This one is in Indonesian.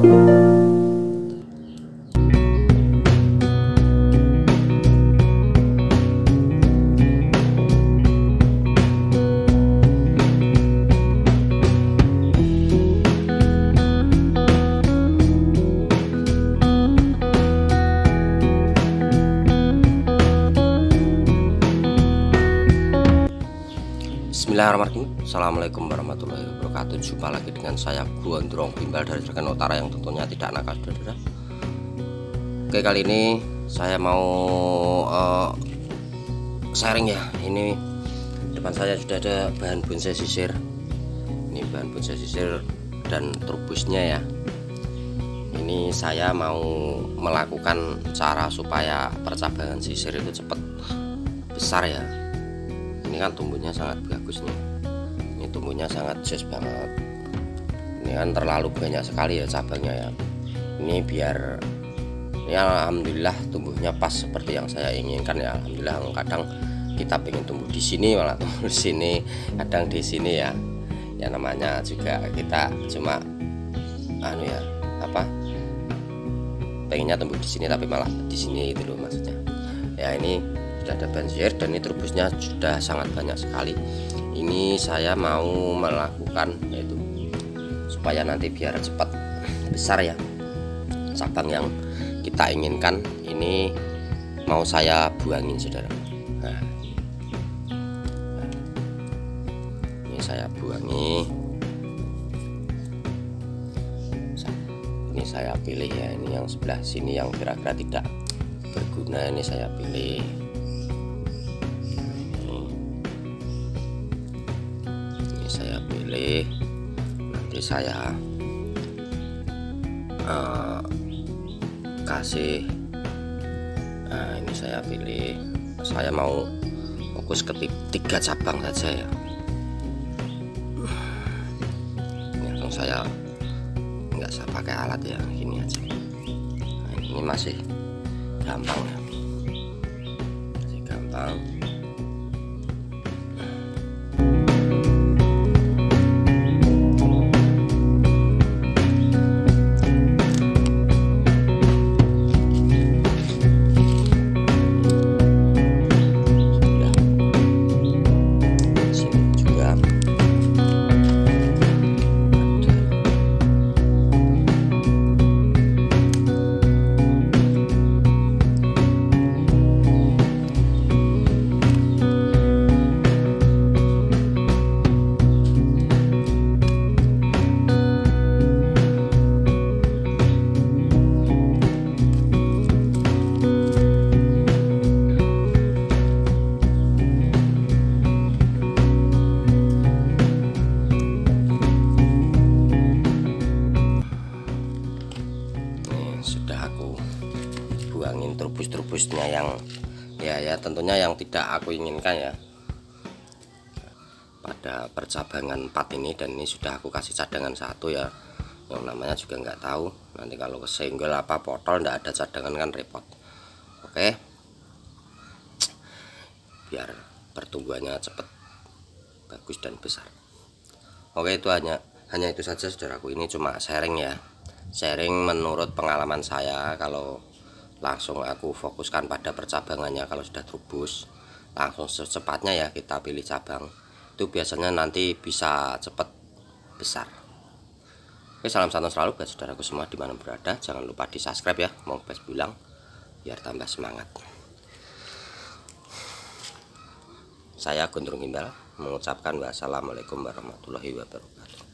Bismillahirrahmanirrahim. Assalamualaikum warahmatullahi wabarakatuh. Jumpa lagi dengan saya Gondrong Gimbal dari Juragan Utara yang tentunya tidak nakal, saudara. Oke, kali ini saya mau sharing ya. Ini depan saya sudah ada bahan bonsai sisir. Ini bahan bonsai sisir dan trubusnya ya. Ini saya mau melakukan cara supaya percabangan sisir itu cepat besar ya. Ini kan tumbuhnya sangat bagus nih, ini tumbuhnya sangat jos banget. Ini kan terlalu banyak sekali ya cabangnya ya. Ini biar ini alhamdulillah tumbuhnya pas seperti yang saya inginkan ya. Alhamdulillah. Kadang kita pengen tumbuh di sini malah tumbuh di sini, kadang di sini ya. Ya namanya juga kita cuma pengennya tumbuh di sini tapi malah di sini itu loh maksudnya. Ya ini ada banjir dan ini trubusnya sudah sangat banyak sekali. Ini saya mau melakukan yaitu supaya nanti biar cepat besar ya cabang yang kita inginkan. Ini mau saya buangin, saudara. Nah, ini saya buangi. Ini saya pilih ya, ini yang sebelah sini yang kira-kira tidak berguna, ini saya pilih. Saya pilih, nanti saya kasih. Nah, ini saya pilih, saya mau fokus ke 3 cabang saja ya. Ini langsung saya nggak usah pakai alat ya, gini aja. Nah, ini masih gampang ya, masih gampang. Sudah aku buangin trubus-trubusnya yang ya tentunya yang tidak aku inginkan ya pada percabangan 4 ini. Dan ini sudah aku kasih cadangan 1 ya, yang namanya juga nggak tahu nanti kalau kesenggol apa potol nggak ada cadangan kan repot. Oke, biar pertumbuhannya cepat bagus dan besar. Oke, itu hanya itu saja, saudaraku. Ini cuma sharing ya, sharing menurut pengalaman saya. Kalau langsung aku fokuskan pada percabangannya, kalau sudah trubus langsung secepatnya ya kita pilih cabang, itu biasanya nanti bisa cepat besar. Oke, salam santun selalu buat saudaraku semua dimana berada. Jangan lupa di subscribe ya, mau bes bilang biar tambah semangat. Saya Gondrong Gimbal mengucapkan wassalamualaikum warahmatullahi wabarakatuh.